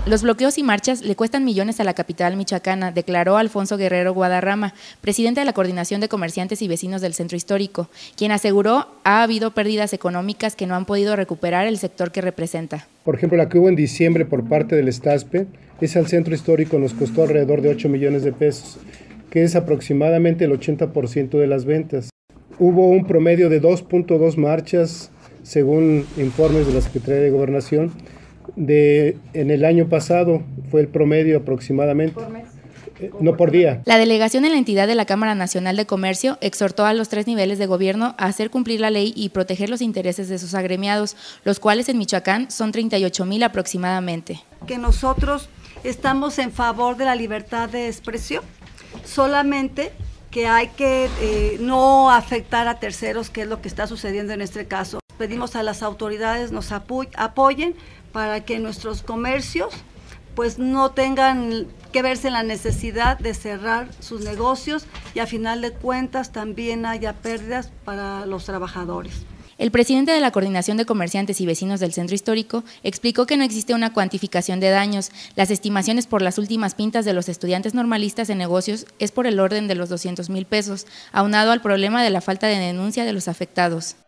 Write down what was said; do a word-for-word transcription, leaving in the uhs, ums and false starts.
Los bloqueos y marchas le cuestan millones a la capital michoacana, declaró Alfonso Guerrero Guadarrama, presidente de la Coordinación de Comerciantes y Vecinos del Centro Histórico, quien aseguró ha habido pérdidas económicas que no han podido recuperar el sector que representa. Por ejemplo, la que hubo en diciembre por parte del STASPE, ese al Centro Histórico nos costó alrededor de ocho millones de pesos, que es aproximadamente el ochenta por ciento de las ventas. Hubo un promedio de dos punto dos marchas, según informes de la Secretaría de Gobernación. De, en el año pasado fue el promedio aproximadamente. ¿Por mes? Eh, no por día. La delegación en la entidad de la Cámara Nacional de Comercio exhortó a los tres niveles de gobierno a hacer cumplir la ley y proteger los intereses de sus agremiados, los cuales en Michoacán son treinta y ocho mil aproximadamente. Que nosotros estamos en favor de la libertad de expresión, solamente que hay que eh, no afectar a terceros, que es lo que está sucediendo en este caso. Pedimos a las autoridades nos apoy, apoyen para que nuestros comercios pues no tengan que verse en la necesidad de cerrar sus negocios y a final de cuentas también haya pérdidas para los trabajadores. El presidente de la Coordinación de Comerciantes y Vecinos del Centro Histórico explicó que no existe una cuantificación de daños. Las estimaciones por las últimas pintas de los estudiantes normalistas en negocios es por el orden de los doscientos mil pesos, aunado al problema de la falta de denuncia de los afectados.